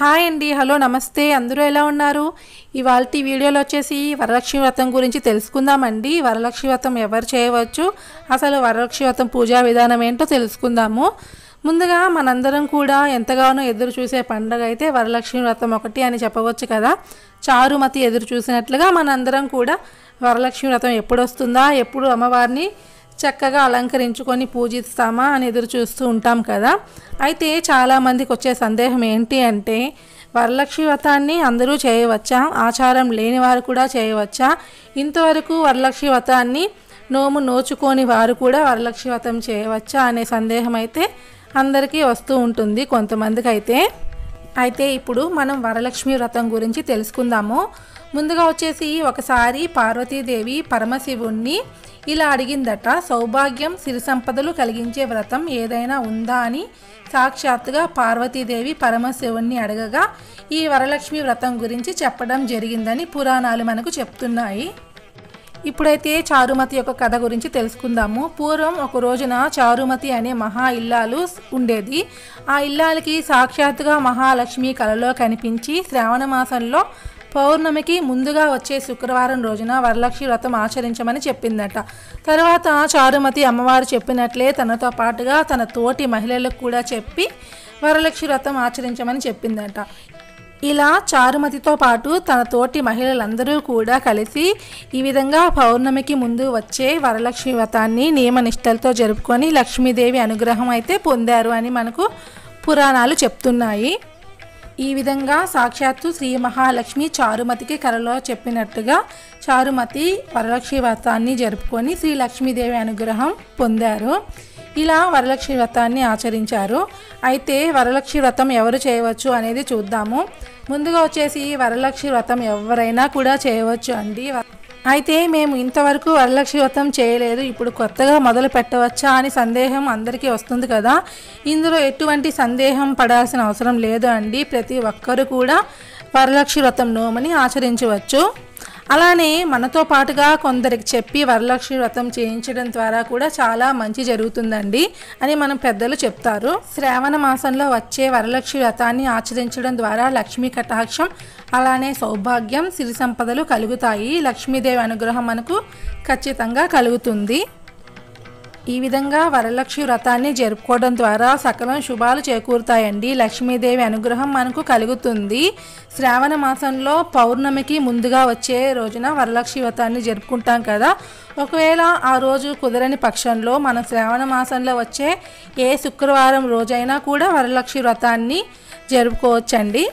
Hi అండి, hello, నమస్తే. అందరూ ఎలా ఉన్నారు? ఇవాల్టి వీడియోలో వచ్చేసి వరలక్ష్మి వ్రతం గురించి తెలుసుకుందామండి. వరలక్ష్మి వ్రతం ఎవరు చేయవచ్చు, అసలు వరలక్ష్మి వ్రతం పూజా విధానం ఏంటో తెలుసుకుందాము. ముందుగా మనందరం కూడా ఎంతగానో ఎదురు చూసే పండుగ అయితే వరలక్ష్మి వ్రతం ఒకటి అని చెప్పవచ్చు కదా. చారుమతి ఎదురు చూసినట్లుగా మనందరం కూడా వరలక్ష్మి వ్రతం ఎప్పుడు వస్తుందా, ఎప్పుడు అమ్మవారిని చక్కగా అలంకరించుకొని పూజిస్తామా అని ఎదురు చూస్తూ ఉంటాం కదా. అయితే చాలామందికి వచ్చే సందేహం ఏంటి అంటే, వరలక్ష్మి వ్రతాన్ని అందరూ చేయవచ్చా, ఆచారం లేని వారు కూడా చేయవచ్చా, ఇంతవరకు వరలక్ష్మి వ్రతాన్ని నోచుకొని వారు కూడా వరలక్ష్మి వ్రతం చేయవచ్చా అనే సందేహం అయితే అందరికీ వస్తూ ఉంటుంది కొంతమందికి అయితే ఇప్పుడు మనం వరలక్ష్మి వ్రతం గురించి తెలుసుకుందాము. ముందుగా వచ్చేసి ఒకసారి పార్వతీదేవి పరమశివుణ్ణి ఇలా అడిగిందట, సౌభాగ్యం సిరి సంపదలు కలిగించే వ్రతం ఏదైనా ఉందా అని సాక్షాత్తుగా పార్వతీదేవి పరమశివుణ్ణి అడగగా ఈ వరలక్ష్మి వ్రతం గురించి చెప్పడం జరిగిందని పురాణాలు మనకు చెప్తున్నాయి. ఇప్పుడైతే చారుమతి యొక్క కథ గురించి తెలుసుకుందాము. పూర్వం ఒక రోజున చారుమతి అనే మహా ఇల్లాలు ఉండేది. ఆ ఇల్లాలకి సాక్షాత్తుగా మహాలక్ష్మి కలలో కనిపించి శ్రావణ మాసంలో పౌర్ణమికి ముందుగా వచ్చే శుక్రవారం రోజున వరలక్ష్మి వ్రతం ఆచరించమని చెప్పిందట. తర్వాత చారుమతి అమ్మవారు చెప్పినట్లే తనతో పాటుగా తన తోటి మహిళలకు కూడా చెప్పి వరలక్ష్మి వ్రతం ఆచరించమని చెప్పిందట. ఇలా చారుమతితో పాటు తన తోటి మహిళలందరూ కూడా కలిసి ఈ విధంగా పౌర్ణమికి ముందు వచ్చే వరలక్ష్మి వ్రతాన్ని నియమనిష్టలతో జరుపుకొని లక్ష్మీదేవి అనుగ్రహం అయితే పొందారు అని మనకు పురాణాలు చెప్తున్నాయి. ఈ విధంగా సాక్షాత్తు శ్రీ మహాలక్ష్మి చారుమతికి కలలో చెప్పినట్టుగా చారుమతి వరలక్ష్మి వ్రతాన్ని జరుపుకొని శ్రీ లక్ష్మీదేవి అనుగ్రహం పొందారు. ఇలా వరలక్ష్మి వ్రతాన్ని ఆచరించారు. అయితే వరలక్ష్మి వ్రతం ఎవరు చేయవచ్చు అనేది చూద్దాము. ముందుగా వచ్చేసి వరలక్ష్మి వ్రతం ఎవరైనా కూడా చేయవచ్చు అండి. అయితే మేము ఇంతవరకు వరలక్ష్మి వ్రతం చేయలేదు, ఇప్పుడు కొత్తగా మొదలు పెట్టవచ్చా అని సందేహం అందరికీ వస్తుంది కదా. ఇందులో ఎటువంటి సందేహం పడాల్సిన అవసరం లేదు అండి. ప్రతి ఒక్కరు కూడా వరలక్ష్మి వ్రతం నోమని ఆచరించవచ్చు. అలానే మనతో పాటుగా కొందరికి చెప్పి వరలక్ష్మి వ్రతం చేయించడం ద్వారా కూడా చాలా మంచి జరుగుతుందండి అని మనం పెద్దలు చెప్తారు. శ్రావణ మాసంలో వచ్చే వరలక్ష్మి వ్రతాన్ని ఆచరించడం ద్వారా లక్ష్మీ కటాక్షం, అలానే సౌభాగ్యం, సిరి సంపదలు కలుగుతాయి. లక్ష్మీదేవి అనుగ్రహం మనకు ఖచ్చితంగా కలుగుతుంది. ఈ విధంగా వరలక్ష్మి వ్రతాన్ని జరుపుకోవడం ద్వారా సకలం శుభాలు చేకూరుతాయండి. లక్ష్మీదేవి అనుగ్రహం మనకు కలుగుతుంది. శ్రావణ మాసంలో పౌర్ణమికి ముందుగా వచ్చే రోజున వరలక్ష్మి వ్రతాన్ని జరుపుకుంటాం కదా. ఒకవేళ ఆ రోజు కుదరని పక్షంలో మనం శ్రావణ మాసంలో వచ్చే ఏ శుక్రవారం రోజైనా కూడా వరలక్ష్మి వ్రతాన్ని జరుపుకోవచ్చండి.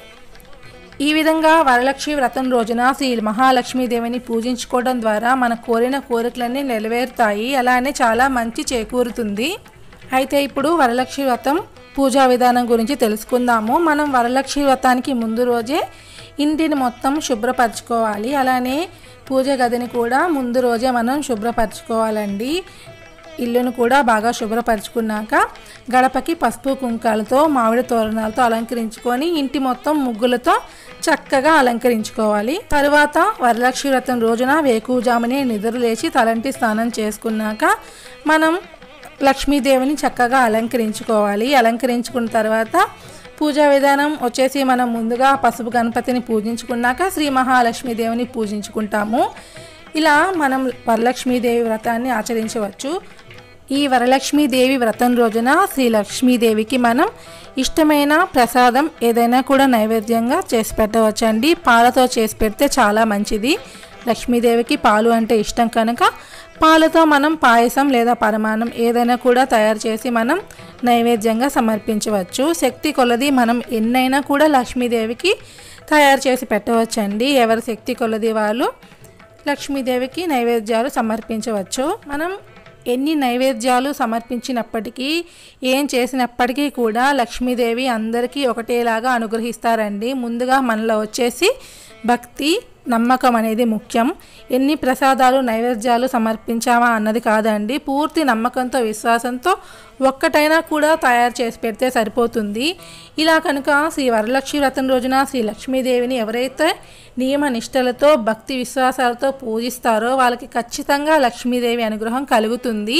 ఈ విధంగా వరలక్ష్మి వ్రతం రోజున శ్రీ మహాలక్ష్మీదేవిని పూజించుకోవడం ద్వారా మన కోరిన కోరికలన్నీ నెరవేరుతాయి. అలానే చాలా మంచి చేకూరుతుంది. అయితే ఇప్పుడు వరలక్ష్మి వ్రతం పూజా విధానం గురించి తెలుసుకుందాము. మనం వరలక్ష్మి వ్రతానికి ముందు రోజే ఇంటిని మొత్తం శుభ్రపరచుకోవాలి. అలానే పూజ గదిని కూడా ముందు రోజే మనం శుభ్రపరచుకోవాలండి. ఇల్లును కూడా బాగా శుభ్రపరచుకున్నాక గడపకి పసుపు కుంకాలతో మామిడి తోరణాలతో అలంకరించుకొని ఇంటి మొత్తం ముగ్గులతో చక్కగా అలంకరించుకోవాలి. తరువాత వరలక్ష్మి వ్రతం రోజున వేకువజామునే నిద్రలేచి తలంటి స్నానం చేసుకున్నాక మనం లక్ష్మీదేవిని చక్కగా అలంకరించుకోవాలి. అలంకరించుకున్న తర్వాత పూజా విధానం వచ్చేసి మనం ముందుగా పసుపు గణపతిని పూజించుకున్నాక శ్రీ మహాలక్ష్మీదేవిని పూజించుకుంటాము. ఇలా మనం వరలక్ష్మీదేవి వ్రతాన్ని ఆచరించవచ్చు. ఈ వరలక్ష్మీదేవి వ్రతం రోజున శ్రీ లక్ష్మీదేవికి మనం ఇష్టమైన ప్రసాదం ఏదైనా కూడా నైవేద్యంగా చేసి పెట్టవచ్చు అండి. పాలతో చేసి పెడితే చాలా మంచిది. లక్ష్మీదేవికి పాలు అంటే ఇష్టం కనుక పాలతో మనం పాయసం లేదా పరమాన్నం ఏదైనా కూడా తయారు చేసి మనం నైవేద్యంగా సమర్పించవచ్చు. శక్తి కొలది మనం ఎన్నైనా కూడా లక్ష్మీదేవికి తయారు చేసి పెట్టవచ్చండి. ఎవరి శక్తి కొలది వాళ్ళు లక్ష్మీదేవికి నైవేద్యాలు సమర్పించవచ్చు. మనం ఎన్ని నైవేద్యాలు సమర్పించినప్పటికీ ఏం చేసినప్పటికీ కూడా లక్ష్మీదేవి అందరికీ ఒకటేలాగా అనుగ్రహిస్తారండి. ముందుగా మనలో వచ్చేసి భక్తి, నమ్మకం అనేది ముఖ్యం. ఎన్ని ప్రసాదాలు నైవేద్యాలు సమర్పించామా అన్నది కాదండి. పూర్తి నమ్మకంతో విశ్వాసంతో ఒక్కటైనా కూడా తయారు చేసి పెడితే సరిపోతుంది. ఇలా కనుక శ్రీ వరలక్ష్మి వ్రతం రోజున శ్రీ లక్ష్మీదేవిని ఎవరైతే నియమ నిష్టలతో భక్తి విశ్వాసాలతో పూజిస్తారో వాళ్ళకి ఖచ్చితంగా లక్ష్మీదేవి అనుగ్రహం కలుగుతుంది.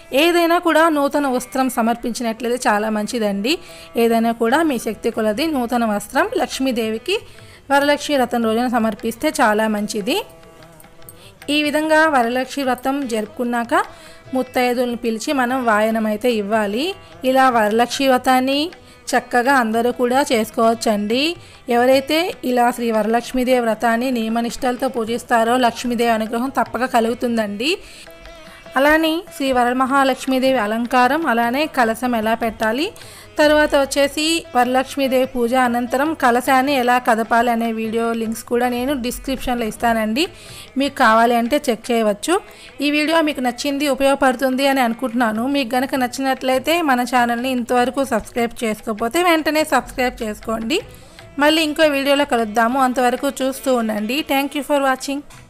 ఏదైనా కూడా నూతన వస్త్రం సమర్పించినట్లయితే చాలా మంచిదండి. ఏదైనా కూడా మీ శక్తి కొలది నూతన వస్త్రం లక్ష్మీదేవికి వరలక్ష్మి వ్రతం రోజున సమర్పిస్తే చాలా మంచిది. ఈ విధంగా వరలక్ష్మి వ్రతం జరుపుకున్నాక ముత్తైదులను పిలిచి మనం వాయనం అయితే ఇవ్వాలి. ఇలా వరలక్ష్మి వ్రతాన్ని చక్కగా అందరూ కూడా చేసుకోవచ్చండి. ఎవరైతే ఇలా శ్రీ వరలక్ష్మీదేవి వ్రతాన్ని నియమనిష్టలతో పూజిస్తారో లక్ష్మీదేవి అనుగ్రహం తప్పక కలుగుతుందండి. అలానే శ్రీ వరమహాలక్ష్మీదేవి అలంకారం, అలానే కలశం ఎలా పెట్టాలి, తర్వాత వచ్చేసి వరలక్ష్మీదేవి పూజ అనంతరం కలశాన్ని ఎలా కదపాలి అనే వీడియో లింక్స్ కూడా నేను డిస్క్రిప్షన్లో ఇస్తానండి. మీకు కావాలి అంటే చెక్ చేయవచ్చు. ఈ వీడియో మీకు నచ్చింది, ఉపయోగపడుతుంది అని అనుకుంటున్నాను. మీకు కనుక నచ్చినట్లయితే మన ఛానల్ని ఇంతవరకు సబ్స్క్రైబ్ చేసుకోకపోతే వెంటనే సబ్స్క్రైబ్ చేసుకోండి. మళ్ళీ ఇంకో వీడియోలో కలుద్దాము. అంతవరకు చూస్తూ ఉండండి. Thank you for watching.